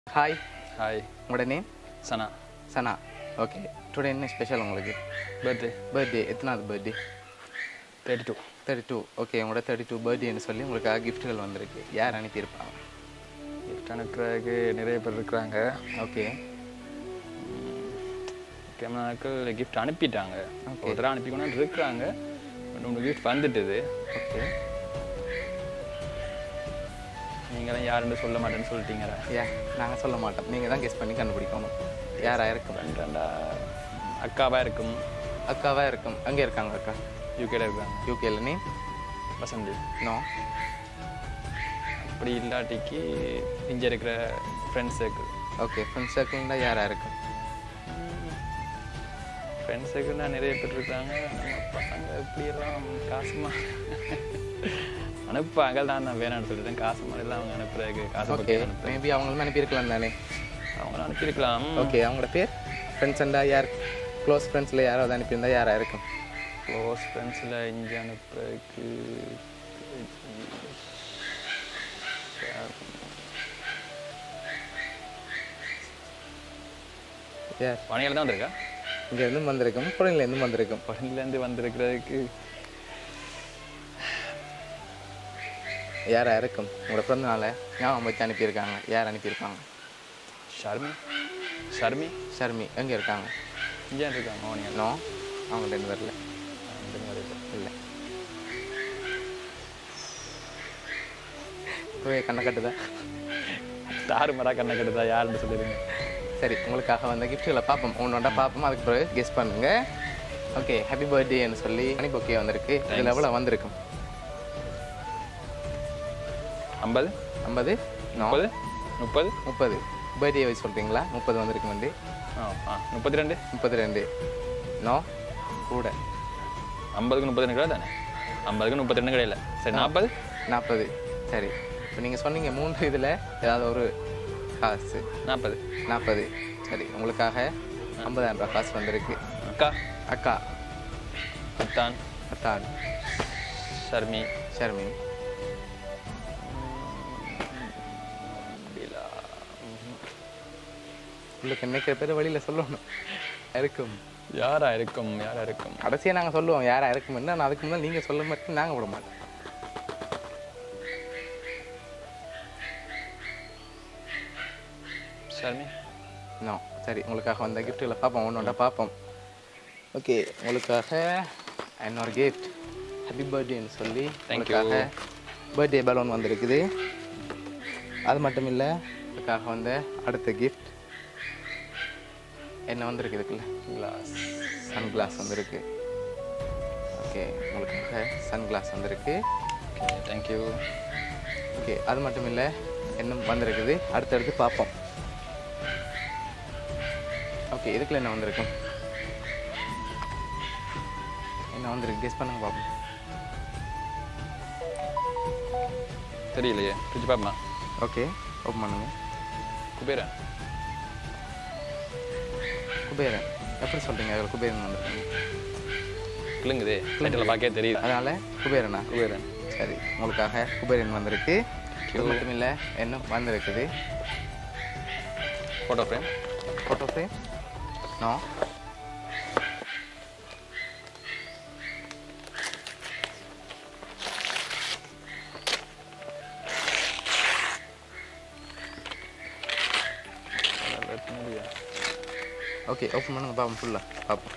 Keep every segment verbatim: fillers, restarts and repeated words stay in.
Hi, Hi, what name? Sana. Sana. Okay. Today என்ன special உங்களுக்கு? Birthday. Birthday எத்தனாவது birthday? thirty-two. Thirty two. Okay, உங்களோட thirty two பர்த்டேன்னு சொல்லி உங்களுக்காக கிஃப்ட்டுகள் வந்திருக்கு. யார் அனுப்பியிருப்பாங்க? gift அனுப்புறதுக்கு நிறைய பேர் இருக்கிறாங்க. ஓகே. முக்கியமானாக்கள் கிஃப்ட் அனுப்பிட்டாங்க. Okay. ஒரு தடவை அனுப்பி கொண்டு இருக்கிறாங்க. உங்களுக்கு கிஃப்ட் வந்துட்டுது. ஓகே. நீங்களும் யாருன்னு சொல்ல மாட்டேன்னு சொல்லிட்டீங்களா? யா நாங்கள் சொல்ல மாட்டோம், நீங்கள் தான் கெஸ் பண்ணி கண்டுபிடிக்கணும். யாராக இருக்கும்? ரெண்டா அக்காவாக இருக்கும். அக்காவாக இருக்கும். அங்கே இருக்காங்க அக்கா. யூகேல இருக்காங்க. யூகேல நீ? வசந்தி. நோ. அப்படி இல்லாட்டிக்கு இங்கே இருக்கிற ஃப்ரெண்ட்ஸ் சர்க்கிள். ஓகே, ஃப்ரெண்ட்ஸ் சர்க்கிள்னா யாராக இருக்கும்? ஃப்ரெண்ட்ஸ் சர்க்கிள்னா நிறைய பேர் இருக்காங்க. நம்ம பசங்க இப்படியெல்லாம் காசுமா அனுப்பாங்க தான். நான் வேணான்னு சொல்லிட்டேன். காசு மாதிரிலாம் அவங்க அனுப்புறதுக்கு காசு ஓகே, மேபி அவங்களும் அனுப்பியிருக்கலாம் தானே? அவங்க அனுப்பியிருக்கலாம். ஓகே, அவங்களோட பேர்? ஃப்ரெண்ட்ஸ்ண்டா யார்? க்ளோஸ் ஃப்ரெண்ட்ஸில் யாராவது அனுப்பியிருந்தா யாராக இருக்கும்? க்ளோஸ் ஃப்ரெண்ட்ஸில் இங்கே அனுப்புறதுக்கு யார்? பணியில் தான் வந்திருக்கா? இங்கேருந்து வந்திருக்கும், புறநிலேருந்து வந்திருக்கும். பணிலேருந்து வந்திருக்கிறதுக்கு யாராக இருக்கும்? உங்களோட பிறந்தநாளை ஞாபகம் வச்சு அனுப்பியிருக்காங்க. யார் அனுப்பியிருப்பாங்க? ஷர்மி. ஷர்மி ஷர்மி. எங்கே இருக்காங்க? இங்கே இருக்காங்க. மோனியா. நோ, அவங்கள்ட்ட இருந்து வரல. இல்லை. போய் கண்ணை கட்டுதா? தாறு மரா கண்ணை கட்டுதா? யாருன்னு சொல்லிடுங்க. சரி, உங்களுக்காக வந்த கிஃப்ட்டுகளை பார்ப்போம். ஒன்றொண்டா பார்ப்போம், அதுக்கு பிறகு கெஸ் பண்ணுங்கள். ஓகே, ஹாப்பி பர்த்டேன்னு சொல்லி மணி பொக்கே வந்திருக்கு. இதில் எவ்வளோ வந்திருக்கும்? ஐம்பது. ஐம்பது. நோ. முப்பது. முப்பது. முப்பது. பர்த்டே வச்சு சொல்கிறீங்களா? முப்பது வந்திருக்கும் வந்து. ஆ ஆ முப்பத்தி ரெண்டு. முப்பத்தி ரெண்டு. நோ, கூட. ஐம்பதுக்கு முப்பத்தி ரெண்டு கிடையாது தானே? ஐம்பதுக்கு முப்பத்தி ரெண்டு கிடையாது. சரி, நாற்பது. நாற்பது. சரி, இப்போ நீங்கள் சொன்னீங்க மூன்று இதில் ஏதாவது ஒரு காசு. நாற்பது. நாற்பது. சரி, உங்களுக்காக ஐம்பதாயிரம் ரூபா காசு வந்திருக்கு. அக்கா. அக்கா. அத்தான். அத்தான். ஷர்மி. ஷர்மி. உங்களுக்கு நினைக்கிற பேர் வழியில் சொல்லணும். இருக்கும். யாரா இருக்கும்? யாரா இருக்கும்? கடைசியாக நாங்கள் சொல்லுவோம் யாராக இருக்கும்னா, நான் அதுக்கு முன்னாடி நீங்கள் சொல்ல மாட்டேன், நாங்கள் விட மாட்டோம். ஷர்மி. நோ. சரி, உங்களுக்காக வந்த கிஃப்ட்டுகளை பார்ப்போம், ஒன்று ஒன்றா பார்ப்போம். ஓகே, உங்களுக்காக இன்னொரு கிஃப்ட். ஹாப்பி பர்த்டேன்னு சொல்லி உங்களுக்காக பர்த்டே பலூன் வந்திருக்குது. அது மட்டும் இல்லை, உங்களுக்காக வந்த அடுத்த கிஃப்ட் என்ன வந்திருக்கு? இதுக்குள்ள கிளாஸ். சன் கிளாஸ் வந்திருக்கு. ஓகே, உங்களுக்காக சன் கிளாஸ் வந்திருக்கு. Okay, thank you. ஓகே, அது மட்டும் இல்லை, என்ன வந்திருக்குது அடுத்தடுத்து பார்ப்போம். ஓகே, இதுக்குள்ள என்ன வந்திருக்கும்? என்ன வந்திருக்கு? கெஸ் பண்ணுங்க பார்ப்போம். தெரியலையே. ஃப்ரிட்ஜ் பார்ப்போமா? ஓகே, ஓப்பன் பண்ணுங்க. குபேரன். குபேரன். எப்படி சொல்கிறீங்க? அதில் குபேரன் வந்திருக்காங்க. கிளுங்குதே. லைட்டில் பார்க்கவே தெரியுது. அதனால் குபேரனா? குபேரன். சரி, உங்களுக்காக குபேரன் வந்திருக்கு. இது மட்டும் இல்லை, என்ன வந்திருக்குது? Photo frame. Photo frame. No. Okay, open பண்ணுங்க பார்ப்போம். ஃபுல்லாக பார்ப்போம்.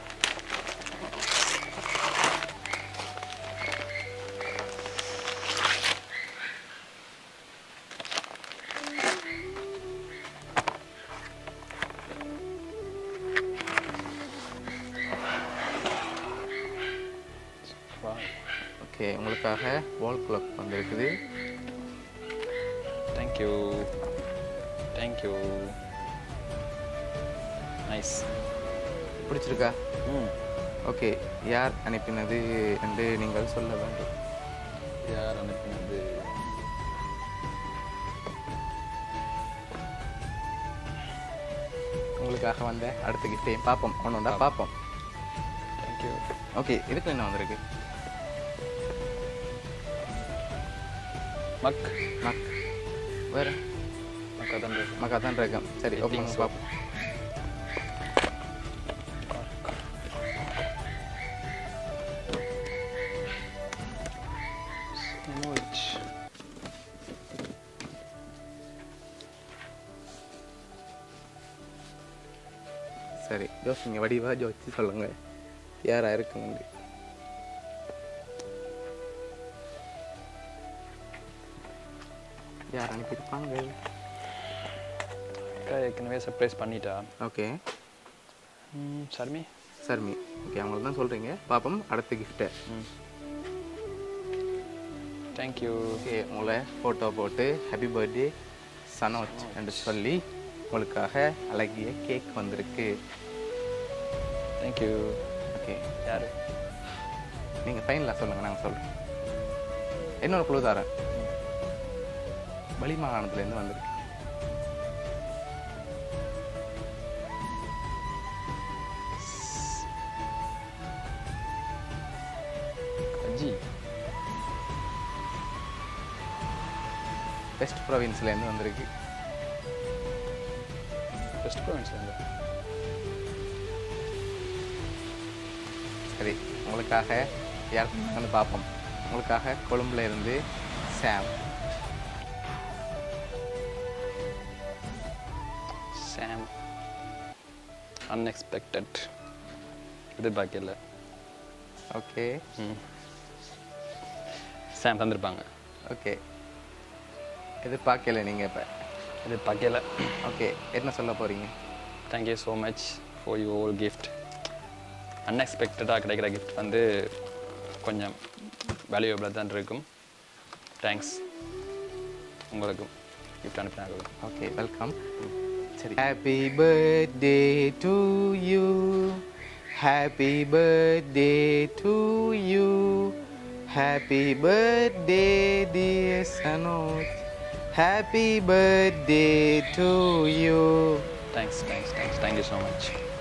ஓகே, உங்களுக்காக வால் கிளாக் வந்திருக்குது. தேங்க்யூ. தேங்க்யூ. நைஸ். பிடிச்சிருக்கா? ம். ஓகே, யார் அனுப்பினது என்று நீங்கள் சொல்ல வேண்டும். யார் அனுப்பினது? உங்களுக்காக வந்த அடுத்த கிஃப்டையும் பார்ப்போம், ஒன்று ஒன்றா பார்ப்போம். தேங்க்யூ. ஓகே, இதுக்கு என்ன வந்திருக்கு? மக். மக். வேறு? மக்கா தான் இருக்கு மக்கா தான் இருக்கும் சரி ஓப்பன் பண்ணி பார்ப்போம் சரி யோசிங்க வடிவா ஜோதிச்சு சொல்லுங்க யாரா இருக்குங்க யார் அனுப்பியிருப்பாங்க அக்கா ஏற்கனவே சர்ப்ரைஸ் பண்ணிட்டா ஓகே ம் சர்மி சர்மி ஓகே அவங்களுக்கு தான் சொல்கிறீங்க பாப்போம் அடுத்த கிஃப்ட்டு ம் தேங்க்யூ ஓகே உங்களை ஃபோட்டோ போட்டு ஹாப்பி பர்த்டே சனோஜ் என்று சொல்லி உங்களுக்காக அழகிய கேக் வந்திருக்கு தேங்க்யூ ஓகே யார் நீங்கள் ஃபைனலாக சொல்லுங்கள் நாங்கள் சொல்கிறோம் இன்னொரு குழு தரேன் வெளி மாகாணத்துலேருந்து வந்திருக்கு அஜி வெஸ்ட் ப்ரொவின்ஸ்லேருந்து வந்திருக்கு வெஸ்ட் ப்ரொவின்ஸ்லேருந்து சரி உங்களுக்காக யார் வந்து பார்ப்போம் உங்களுக்காக கொழும்புல இருந்து சாம் சாம் அன்எக்ஸ்பெக்டட் எதிர்பார்க்கல ஓகே ம் சாம் தந்திருப்பாங்க ஓகே எதிர்பார்க்கல நீங்கள் இப்போ எதிர்பார்க்கல ஓகே என்ன சொல்ல போகிறீங்க thank you so much for your gift அன்எக்ஸ்பெக்டடாக கிடைக்கிற கிஃப்ட் வந்து கொஞ்சம் வேல்யூபிளாக தான் இருக்கும் தேங்க்ஸ் உங்களுக்கும் கிஃப்ட் அனுப்பினாங்க ஓகே வெல்கம் சரி happy birthday to you happy birthday to you happy birthday dear Sanoj happy birthday to you thanks thanks thanks thank you so much